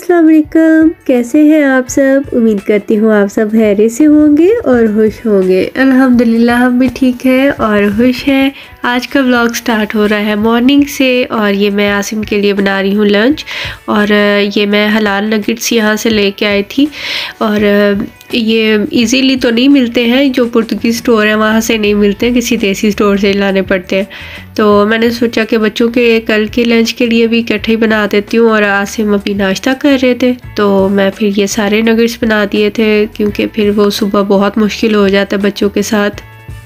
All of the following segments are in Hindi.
अस्सलाम वालेकुम, कैसे हैं आप सब। उम्मीद करती हूँ आप सब खैरियत से होंगे और खुश होंगे। अल्हम्दुलिल्लाह हम भी ठीक हैं और खुश हैं। आज का व्लॉग स्टार्ट हो रहा है मॉर्निंग से और ये मैं आसिम के लिए बना रही हूँ लंच। और ये मैं हलाल नगेट्स यहाँ से लेके आई थी और ये इजीली तो नहीं मिलते हैं, जो पुर्तगीज़ स्टोर है वहाँ से नहीं मिलते हैं, किसी देसी स्टोर से लाने पड़ते हैं। तो मैंने सोचा कि बच्चों के कल के लंच के लिए भी इकट्ठे ही बना देती हूँ। और आसिम अभी नाश्ता कर रहे थे तो मैं फिर ये सारे नगेट्स बना दिए थे, क्योंकि फिर वो सुबह बहुत मुश्किल हो जाता है बच्चों के साथ।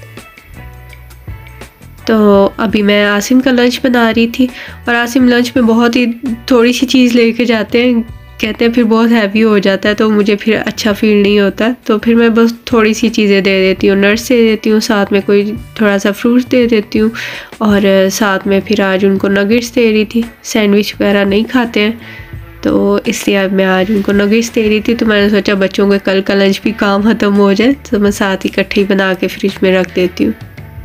तो अभी मैं आसिम का लंच बना रही थी और आसिम लंच में बहुत ही थोड़ी सी चीज़ लेके जाते हैं, कहते हैं फिर बहुत हैवी हो जाता है तो मुझे फिर अच्छा फील नहीं होता। तो फिर मैं बस थोड़ी सी चीज़ें दे देती हूँ, नट्स दे देती हूँ, साथ में कोई थोड़ा सा फ्रूट्स दे देती हूँ और साथ में फिर आज उनको नगेट्स दे रही थी। सैंडविच वगैरह नहीं खाते हैं तो इसलिए अब मैं आज उनको नगेट्स दे रही थी। तो मैंने सोचा बच्चों के कल का लंच भी काम ख़त्म हो जाए तो मैं साथ इकट्ठे ही बना के फ्रिज में रख देती हूँ।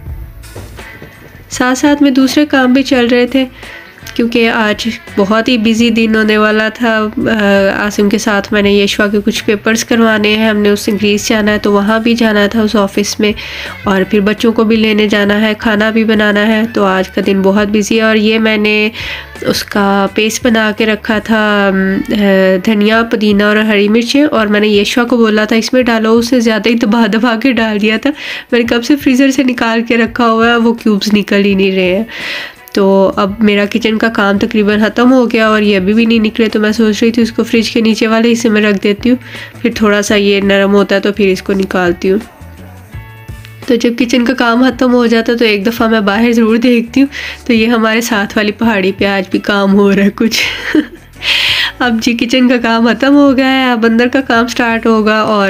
साथ साथ में दूसरे काम भी चल रहे थे, क्योंकि आज बहुत ही बिज़ी दिन होने वाला था। आसिम के साथ मैंने यशवा के कुछ पेपर्स करवाने हैं, हमने उससे ग्रीस जाना है तो वहाँ भी जाना था उस ऑफ़िस में, और फिर बच्चों को भी लेने जाना है, खाना भी बनाना है। तो आज का दिन बहुत बिज़ी है। और ये मैंने उसका पेस्ट बना के रखा था, धनिया, पुदीना और हरी मिर्चें, और मैंने यशवा को बोला था इसमें डालो, उसने ज़्यादा ही दबा दबा के डाल दिया था। मैंने कब से फ्रीज़र से निकाल के रखा हुआ है, वो क्यूब्स निकल ही नहीं रहे हैं। तो अब मेरा किचन का काम तकरीबन ख़त्म हो गया और ये अभी भी नहीं निकले, तो मैं सोच रही थी उसको फ्रिज के नीचे वाले हिस्से में रख देती हूँ, फिर थोड़ा सा ये नरम होता है तो फिर इसको निकालती हूँ। तो जब किचन का काम ख़त्म हो जाता है तो एक दफ़ा मैं बाहर ज़रूर देखती हूँ, तो ये हमारे साथ वाली पहाड़ी पे आज भी काम हो रहा है कुछ। अब जी किचन का काम ख़त्म हो गया है, अब अंदर का काम स्टार्ट होगा। और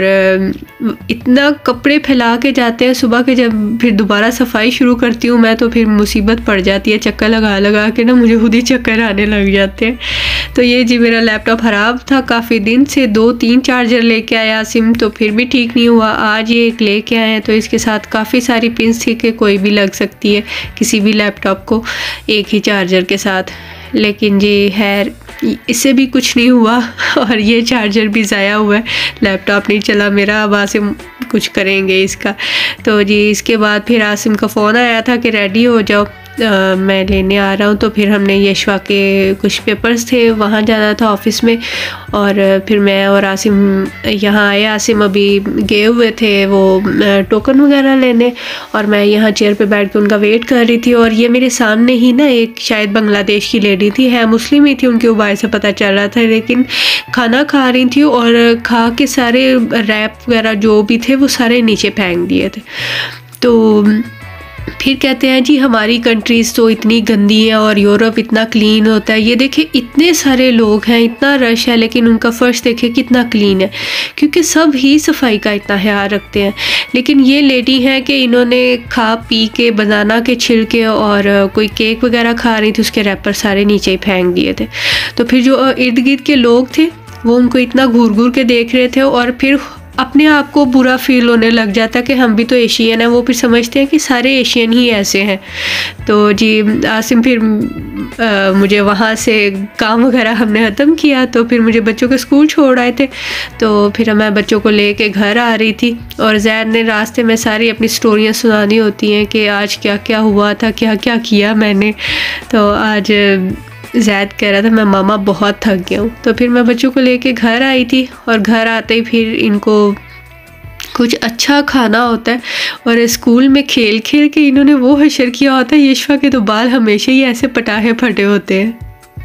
इतना कपड़े फैला के जाते हैं सुबह के, जब फिर दोबारा सफाई शुरू करती हूँ मैं तो फिर मुसीबत पड़ जाती है। चक्कर लगा लगा के ना मुझे खुद ही चक्कर आने लग जाते हैं। तो ये जी मेरा लैपटॉप ख़राब था काफ़ी दिन से, 2-3 चार्जर लेके आया सिम तो फिर भी ठीक नहीं हुआ। आज ये एक लेके आए हैं तो इसके साथ काफ़ी सारी पिन्स थी कि कोई भी लग सकती है किसी भी लैपटॉप को एक ही चार्जर के साथ, लेकिन जी खैर इससे भी कुछ नहीं हुआ और ये चार्जर भी ज़ाया हुआ है, लैपटॉप नहीं चला मेरा। अब आसिम कुछ करेंगे इसका। तो जी इसके बाद फिर आसिम का फ़ोन आया था कि रेडी हो जाओ, मैं लेने आ रहा हूँ। तो फिर हमने यशवा के कुछ पेपर्स थे वहाँ जाना था ऑफ़िस में, और फिर मैं और आसिम यहाँ आए। आसिम अभी गए हुए थे वो टोकन वगैरह लेने, और मैं यहाँ चेयर पे बैठ के उनका वेट कर रही थी। और ये मेरे सामने ही ना एक शायद बांग्लादेश की लेडी थी, है मुस्लिम ही थी, उनके उबाय से पता चल रहा था, लेकिन खाना खा रही थी और खा के सारे रैप वगैरह जो भी थे वो सारे नीचे फेंक दिए थे। तो फिर कहते हैं जी हमारी कंट्रीज़ तो इतनी गंदी है और यूरोप इतना क्लीन होता है। ये देखिए इतने सारे लोग हैं, इतना रश है, लेकिन उनका फ़र्श देखिए कितना क्लीन है, क्योंकि सब ही सफाई का इतना ख्याल रखते हैं। लेकिन ये लेडी है कि इन्होंने खा पी के बनाना के छिलके और कोई केक वगैरह खा रही थी, उसके रैपर सारे नीचे ही फेंक दिए थे। तो फिर जो इर्द गिर्द के लोग थे वो उनको इतना घूर घूर के देख रहे थे, और फिर अपने आप को बुरा फील होने लग जाता कि हम भी तो एशियन हैं। वो फिर समझते हैं कि सारे एशियन ही ऐसे हैं। तो जी आसिम फिर मुझे वहाँ से काम वगैरह हमने ख़त्म किया, तो फिर मुझे बच्चों के स्कूल छोड़ आए थे। तो फिर मैं बच्चों को लेके घर आ रही थी और ज़ैद ने रास्ते में सारी अपनी स्टोरियाँ सुनानी होती हैं कि आज क्या क्या हुआ था, क्या क्या किया मैंने। तो आज ज़ैद कह रहा था मैं मामा बहुत थक गया हूँ। तो फिर मैं बच्चों को लेके घर आई थी, और घर आते ही फिर इनको कुछ अच्छा खाना होता है, और स्कूल में खेल खेल के इन्होंने वो हशर किया होता है। यशवा के तो बाल हमेशा ही ऐसे पटाखे फटे होते हैं,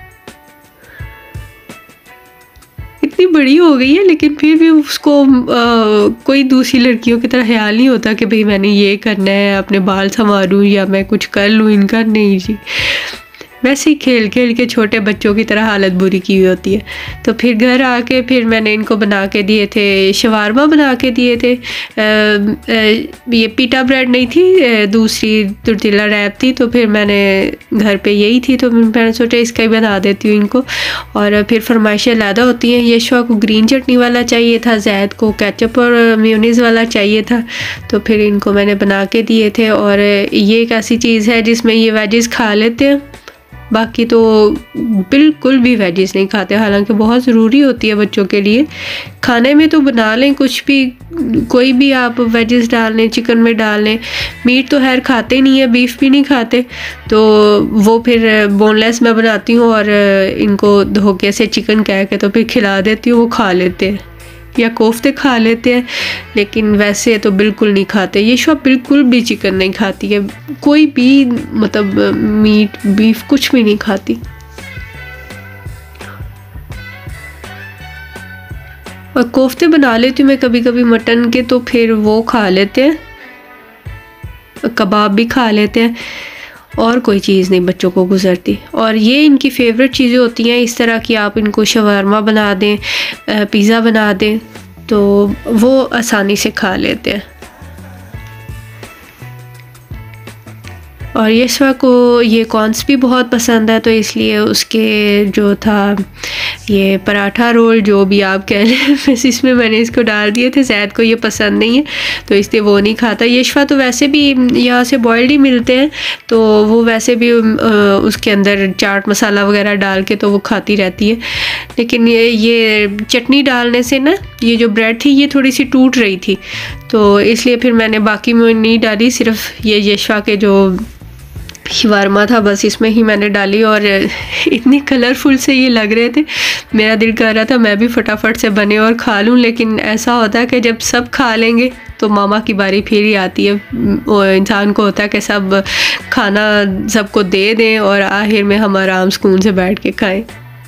इतनी बड़ी हो गई है लेकिन फिर भी उसको कोई दूसरी लड़कियों की तरह ख्याल नहीं होता कि भाई मैंने ये करना है, अपने बाल संवारूँ या मैं कुछ कर लूँ इनका। नहीं जी, वैसे ही खेल खेल के छोटे बच्चों की तरह हालत बुरी की हुई होती है। तो फिर घर आके फिर मैंने इनको बना के दिए थे, शवारमा बना के दिए थे। ये पीटा ब्रेड नहीं थी, दूसरी टोर्टिला रैप थी, तो फिर मैंने घर पे यही थी तो मैंने सोचा इसका ही बना देती हूँ इनको। और फिर फरमाइशें ज़्यादा होती हैं, यशवा को ग्रीन चटनी वाला चाहिए था, ज़ैद को केचप और मेयोनीज़ वाला चाहिए था, तो फिर इनको मैंने बना के दिए थे। और ये एक ऐसी चीज़ है जिसमें ये वेजेस खा लेते हैं बाकी तो बिल्कुल भी वेजिस नहीं खाते, हालांकि बहुत ज़रूरी होती है बच्चों के लिए। खाने में तो बना लें कुछ भी, कोई भी आप वेजिस डाल लें, चिकन में डाल लें। मीट तो खैर खाते नहीं है, बीफ भी नहीं खाते, तो वो फिर बोनलेस मैं बनाती हूँ और इनको धो के से चिकन कह के तो फिर खिला देती हूँ, वो खा लेते हैं, या कोफ्ते खा लेते हैं, लेकिन वैसे तो बिल्कुल नहीं खाते। ये शॉप बिल्कुल भी चिकन नहीं खाती है, कोई भी मतलब मीट बीफ कुछ भी नहीं खाती। और कोफ्ते बना लेती हूँ मैं कभी कभी मटन के, तो फिर वो खा लेते हैं, कबाब भी खा लेते हैं, और कोई चीज़ नहीं बच्चों को गुजरती। और ये इनकी फेवरेट चीज़ें होती हैं, इस तरह की आप इनको शवारमा बना दें, पिज़्ज़ा बना दें, तो वो आसानी से खा लेते हैं। और यशवा को ये कॉर्न्स भी बहुत पसंद है, तो इसलिए उसके जो था ये पराठा रोल जो भी आप कह लें, बस इसमें मैंने इसको डाल दिए थे। ज़ैद को ये पसंद नहीं है तो इसलिए वो नहीं खाता। यशवा तो वैसे भी यहाँ से बॉइल्ड ही मिलते हैं, तो वो वैसे भी उसके अंदर चाट मसाला वगैरह डाल के तो वो खाती रहती है। लेकिन ये चटनी डालने से ना ये जो ब्रेड थी ये थोड़ी सी टूट रही थी, तो इसलिए फिर मैंने बाकी में नहीं डाली, सिर्फ ये यशवा के जो शवारमा था बस इसमें ही मैंने डाली। और इतने कलरफुल से ये लग रहे थे, मेरा दिल कर रहा था मैं भी फटाफट से बने और खा लूँ, लेकिन ऐसा होता है कि जब सब खा लेंगे तो मामा की बारी फिर ही आती है। इंसान को होता है कि सब खाना सबको दे दें और आखिर में हम आराम सुकून से बैठ के खाएं।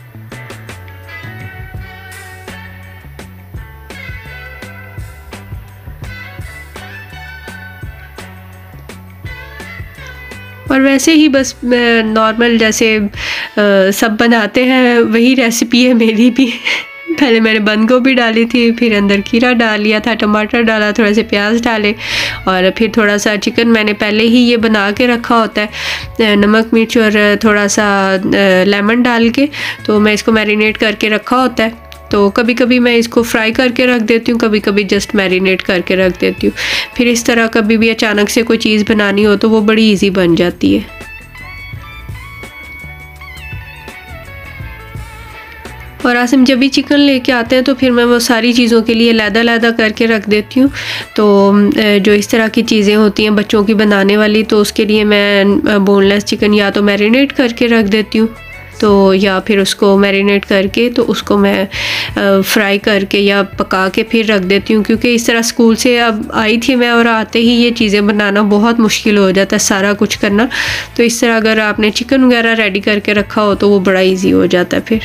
और वैसे ही बस नॉर्मल जैसे सब बनाते हैं वही रेसिपी है मेरी भी। पहले मैंने बंद गोभी डाली थी, फिर अंदर खीरा डाल लिया था, टमाटर डाला, थोड़े से प्याज डाले, और फिर थोड़ा सा चिकन मैंने पहले ही ये बना के रखा होता है, नमक मिर्च और थोड़ा सा लेमन डाल के, तो मैं इसको मैरिनेट करके रखा होता है। तो कभी कभी मैं इसको फ्राई करके रख देती हूँ, कभी कभी जस्ट मैरिनेट करके रख देती हूँ। फिर इस तरह कभी भी अचानक से कोई चीज़ बनानी हो तो वो बड़ी इजी बन जाती है। और आसिम जब भी चिकन लेके आते हैं तो फिर मैं वो सारी चीज़ों के लिए लैदा करके रख देती हूँ। तो जो इस तरह की चीज़ें होती हैं बच्चों की बनाने वाली, तो उसके लिए मैं बोनलेस चिकन या तो मैरिनेट करके रख देती हूँ, तो या फिर उसको मैरिनेट करके तो उसको मैं फ्राई करके या पका के फिर रख देती हूँ। क्योंकि इस तरह स्कूल से अब आई थी मैं और आते ही ये चीज़ें बनाना बहुत मुश्किल हो जाता है, सारा कुछ करना। तो इस तरह अगर आपने चिकन वगैरह रेडी करके रखा हो तो वो बड़ा इजी हो जाता है।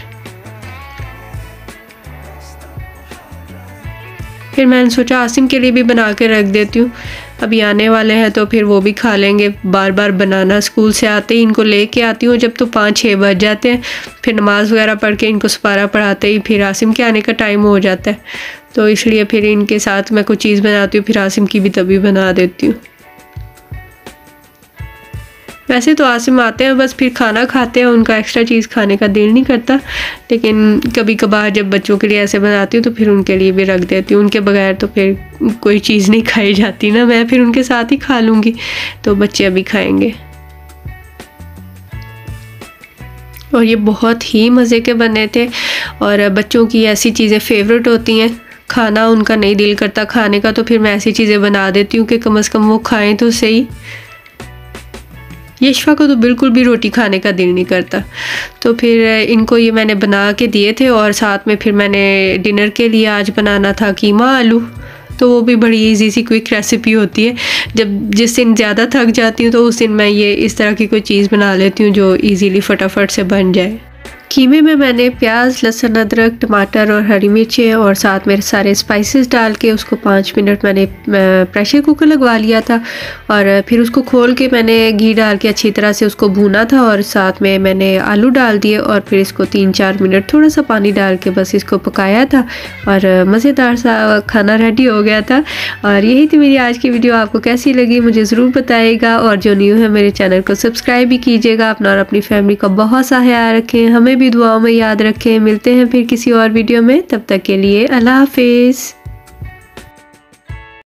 फिर मैंने सोचा आसिम के लिए भी बना के रख देती हूँ, अभी आने वाले हैं तो फिर वो भी खा लेंगे। बार बार बनाना, स्कूल से आते ही इनको लेके आती हूँ जब तो 5-6 बज जाते हैं, फिर नमाज़ वगैरह पढ़ के इनको सुपारा पढ़ाते ही फिर आसिम के आने का टाइम हो जाता है, तो इसलिए फिर इनके साथ मैं कुछ चीज़ बनाती हूँ, फिर आसिम की भी तभी बना देती हूँ। वैसे तो आसिम आते हैं बस फिर खाना खाते हैं, उनका एक्स्ट्रा चीज़ खाने का दिल नहीं करता, लेकिन कभी कभार जब बच्चों के लिए ऐसे बनाती हूँ तो फिर उनके लिए भी रख देती हूँ। उनके बगैर तो फिर कोई चीज़ नहीं खाई जाती ना, मैं फिर उनके साथ ही खा लूँगी, तो बच्चे अभी खाएंगे। और ये बहुत ही मज़े के बने थे, और बच्चों की ऐसी चीज़ें फेवरेट होती हैं, खाना उनका नहीं दिल करता खाने का, तो फिर मैं ऐसी चीज़ें बना देती हूँ कि कम से कम वो खाएँ तो सही। यशवा को तो बिल्कुल भी रोटी खाने का दिल नहीं करता, तो फिर इनको ये मैंने बना के दिए थे। और साथ में फिर मैंने डिनर के लिए आज बनाना था कीमा आलू, तो वो भी बड़ी इजी सी क्विक रेसिपी होती है। जब जिस दिन ज़्यादा थक जाती हूँ तो उस दिन मैं ये इस तरह की कोई चीज़ बना लेती हूँ जो इजीली फटाफट से बन जाए। कीमे में मैंने प्याज, लहसुन, अदरक, टमाटर और हरी मिर्चें और साथ में सारे स्पाइसेस डाल के उसको 5 मिनट मैंने प्रेशर कुकर लगवा लिया था, और फिर उसको खोल के मैंने घी डाल के अच्छी तरह से उसको भूना था, और साथ में मैंने आलू डाल दिए और फिर इसको 3-4 मिनट थोड़ा सा पानी डाल के बस इसको पकाया था, और मज़ेदार सा खाना रेडी हो गया था। और यही थी मेरी आज की वीडियो, आपको कैसी लगी मुझे ज़रूर बताइएगा, और जो न्यू है मेरे चैनल को सब्सक्राइब भी कीजिएगा। अपना और अपनी फैमिली का बहुत सा ख्याल रखें, हमें भी दुआओं में याद रखें। मिलते हैं फिर किसी और वीडियो में, तब तक के लिए अल्लाह हाफिज़।